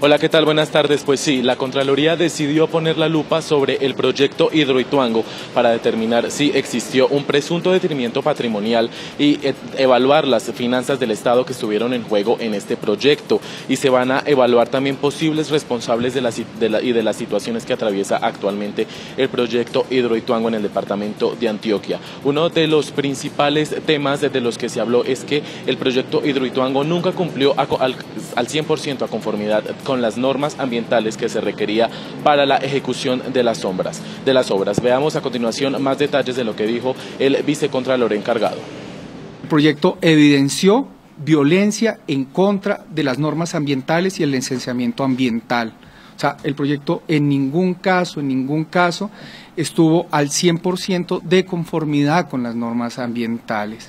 Hola, ¿qué tal? Buenas tardes. Pues sí, la Contraloría decidió poner la lupa sobre el proyecto Hidroituango para determinar si existió un presunto detrimento patrimonial y evaluar las finanzas del Estado que estuvieron en juego en este proyecto. Y se van a evaluar también posibles responsables de las situaciones que atraviesa actualmente el proyecto Hidroituango en el departamento de Antioquia. Uno de los principales temas de los que se habló es que el proyecto Hidroituango nunca cumplió al 100% a conformidad con las normas ambientales que se requería para la ejecución de las obras. Veamos a continuación más detalles de lo que dijo el vicecontralor encargado. El proyecto evidenció violencia en contra de las normas ambientales y el licenciamiento ambiental. O sea, el proyecto en ningún caso estuvo al 100% de conformidad con las normas ambientales.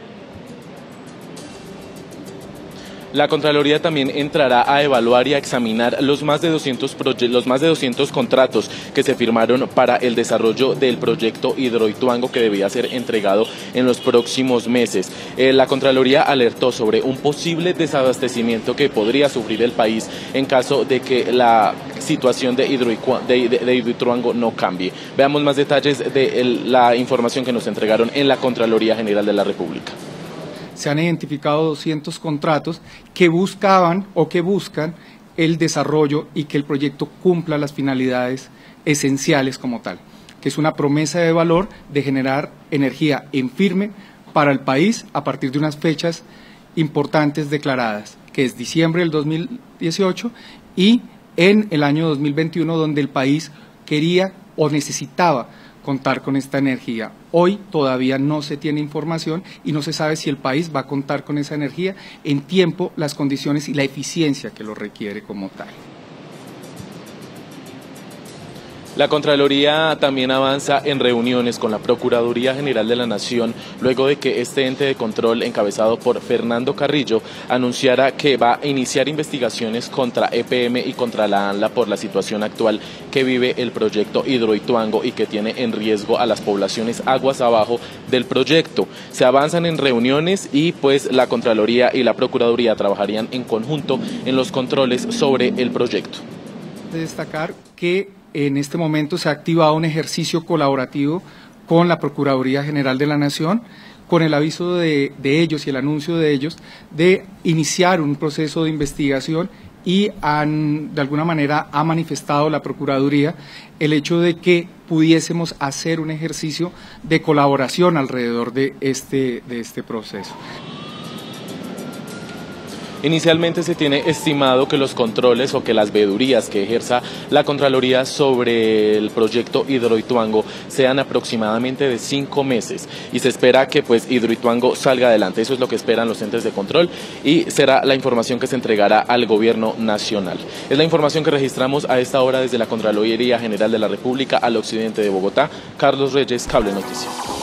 La Contraloría también entrará a evaluar y a examinar los más de 200 contratos que se firmaron para el desarrollo del proyecto Hidroituango, que debía ser entregado en los próximos meses. La Contraloría alertó sobre un posible desabastecimiento que podría sufrir el país en caso de que la situación de Hidroituango no cambie. Veamos más detalles de la información que nos entregaron en la Contraloría General de la República. Se han identificado 200 contratos que buscan el desarrollo y que el proyecto cumpla las finalidades esenciales como tal, que es una promesa de valor de generar energía en firme para el país a partir de unas fechas importantes declaradas, que es diciembre del 2018 y en el año 2021, donde el país quería o necesitaba contar con esta energía. Hoy todavía no se tiene información y no se sabe si el país va a contar con esa energía en tiempo, las condiciones y la eficiencia que lo requiere como tal. La Contraloría también avanza en reuniones con la Procuraduría General de la Nación luego de que este ente de control, encabezado por Fernando Carrillo, anunciara que va a iniciar investigaciones contra EPM y contra la ANLA por la situación actual que vive el proyecto Hidroituango y que tiene en riesgo a las poblaciones aguas abajo del proyecto. Se avanzan en reuniones y pues la Contraloría y la Procuraduría trabajarían en conjunto en los controles sobre el proyecto. De destacar que en este momento se ha activado un ejercicio colaborativo con la Procuraduría General de la Nación, con el aviso de ellos y el anuncio de ellos de iniciar un proceso de investigación y de alguna manera ha manifestado la Procuraduría el hecho de que pudiésemos hacer un ejercicio de colaboración alrededor de este proceso. Inicialmente se tiene estimado que los controles o que las veedurías que ejerza la Contraloría sobre el proyecto Hidroituango sean aproximadamente de 5 meses y se espera que pues Hidroituango salga adelante. Eso es lo que esperan los entes de control y será la información que se entregará al Gobierno Nacional. Es la información que registramos a esta hora desde la Contraloría General de la República al occidente de Bogotá. Carlos Reyes, Cable Noticias.